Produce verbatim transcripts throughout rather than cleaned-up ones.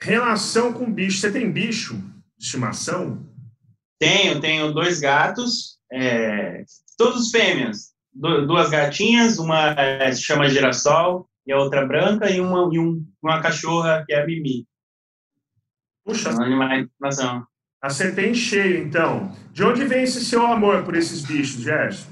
Relação com bicho. Você tem bicho de estimação? Tenho, tenho dois gatos, é, todos fêmeas. Du- duas gatinhas, uma é, se chama Girassol e a outra branca, e uma, e um, uma cachorra que é a Mimi. Puxa, São animais de estimação. acertei em cheio, então. De onde vem esse seu amor por esses bichos, Gerson?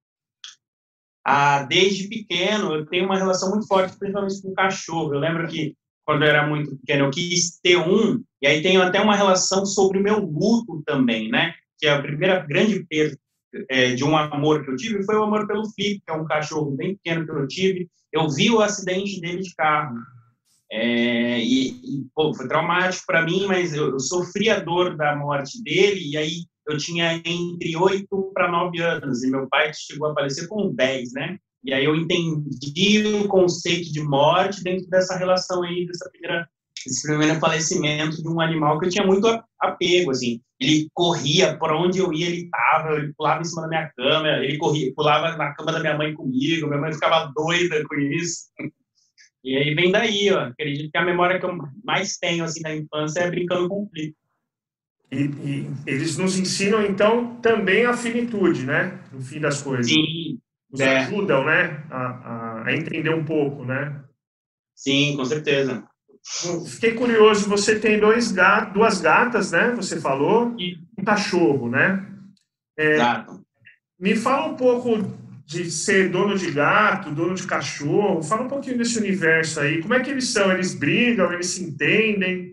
Ah, desde pequeno, eu tenho uma relação muito forte, principalmente com o cachorro. Eu lembro que, quando eu era muito pequeno, eu quis ter um, e aí tenho até uma relação sobre o meu luto também, né? Que é a primeira grande perda é, de um amor que eu tive foi o amor pelo Flip, que é um cachorro bem pequeno que eu tive. Eu vi o acidente dele de carro. É, e, e pô, foi traumático para mim, mas eu, eu sofri a dor da morte dele, e aí eu tinha entre oito para nove anos, e meu pai chegou a falecer com dez, né? E aí eu entendi o conceito de morte dentro dessa relação aí, dessa primeira, desse primeiro falecimento de um animal que eu tinha muito apego, assim. Ele corria, por onde eu ia, ele estava, ele pulava em cima da minha cama, ele corria, pulava na cama da minha mãe comigo, minha mãe ficava doida com isso. E aí vem daí, ó. Acredito que a memória que eu mais tenho, assim, da infância é brincando com o Flip. E, e eles nos ensinam, então, também a finitude, né? No fim das coisas. Sim, Nos é, ajudam, né? A, a, a entender um pouco, né? sim, com certeza. Eu fiquei curioso, você tem dois gatos, duas gatas, né? Você falou, E, um cachorro, né? exato. Me fala um pouco de ser dono de gato, dono de cachorro. Fala um pouquinho desse universo aí. Como é que eles são? Eles brigam? Eles se entendem?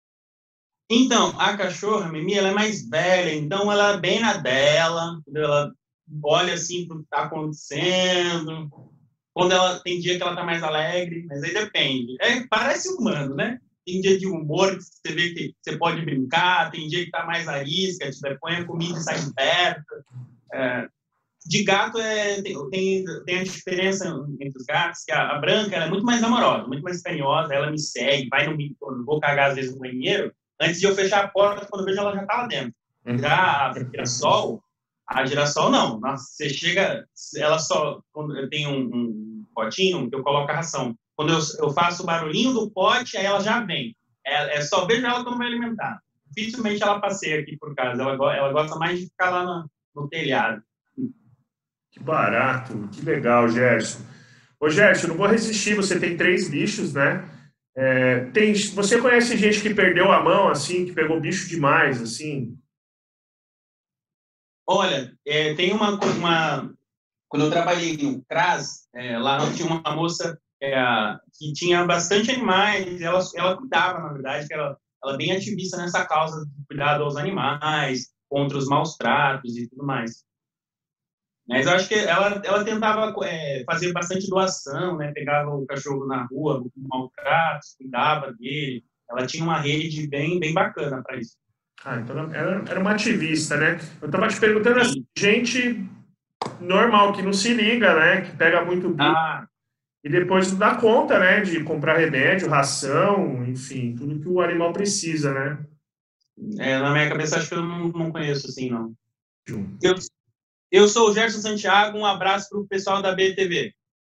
Então, a cachorra, a Mimi, ela é mais velha, então ela é bem na dela, entendeu? Ela olha assim para o que está acontecendo. Quando ela tem dia que ela tá mais alegre, mas aí depende. É, parece humano, né? Tem dia de humor que você vê que você pode brincar, tem dia que tá mais arisca, tipo, põe a comida e sai de perto. É, de gato é, tem, tem, tem a diferença entre os gatos, que a, a branca ela é muito mais amorosa, muito mais carinhosa, ela me segue, vai no quando vou cagar às vezes no banheiro, antes de eu fechar a porta, quando eu vejo ela já tá lá dentro. Já a girassol, a girassol não, nossa, você chega, ela só, quando eu tenho um, um potinho que eu coloco a ração, quando eu, eu faço o barulhinho do pote, aí ela já vem, é, é só vejo ela quando vai alimentar. Dificilmente ela passeia aqui por casa, ela, ela gosta mais de ficar lá no, no telhado. Que barato, que legal, Gerson. Ô, Gerson, não vou resistir, você tem três bichos, né? É, tem, você conhece gente que perdeu a mão, assim, que pegou bicho demais, assim? Olha, é, tem uma, uma. Quando eu trabalhei no CRAS, é, lá tinha uma moça é, que tinha bastante animais, ela, ela cuidava, na verdade, que ela, ela é bem ativista nessa causa de cuidado aos animais, contra os maus tratos e tudo mais. Mas eu acho que ela, ela tentava é, fazer bastante doação, né? Pegava o cachorro na rua, com maltratos, cuidava dele. Ela tinha uma rede bem, bem bacana para isso. Ah, então era, era uma ativista, né? Eu tava te perguntando assim, Sim. gente normal, que não se liga, né? Que pega muito bicho Ah, e depois não dá conta, né? De comprar remédio, ração, enfim, tudo que o animal precisa, né? é, na minha cabeça, acho que eu não, não conheço assim, não. Eu, eu sou o Gerson Santiago, um abraço para o pessoal da B T V.